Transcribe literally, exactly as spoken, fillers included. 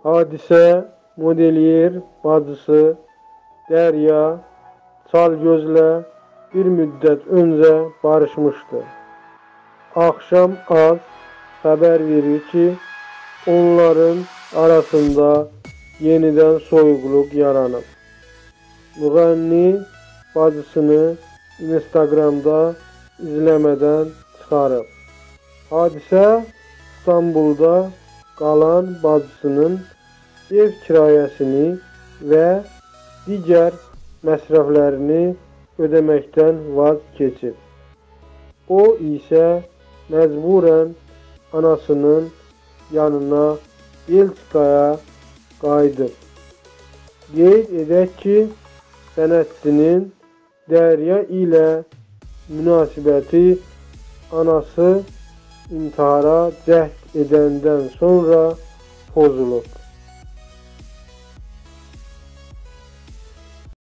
Hadisə modeliyer bacısı Dərya Çalgözlə bir müddət öncə barışmışdı. Axşam az xəbər verir ki, onların arasında yenidən soyuqluq yaranıb. Müğənni bacısını Instagramda izləmədən çıxarıb. Hadisə İstanbulda qalan bacısının ev kirayəsini və digər məsrəflərini ödəməkdən vaz keçib. O isə məcburən anasının yanına Belçikaya qayıdıb. Qeyd edək ki, sənətçinin Dərya ilə münasibəti anası intihara cəhd edəndən sonra pozulub.